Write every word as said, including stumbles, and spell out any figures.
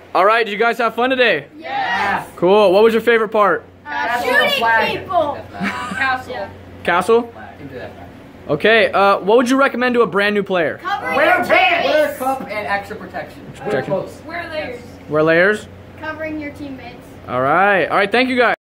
All right, did you guys have fun today? Yes. Cool. What was your favorite part? Uh, shooting people. Castle. Yeah. Castle? Okay, uh, what would you recommend to a brand new player? Covering Wear your pants. teammates. Wear a cup and extra protection. Protection. Wear clothes. Wear layers. Wear layers? Covering your teammates. All right. All right, thank you guys.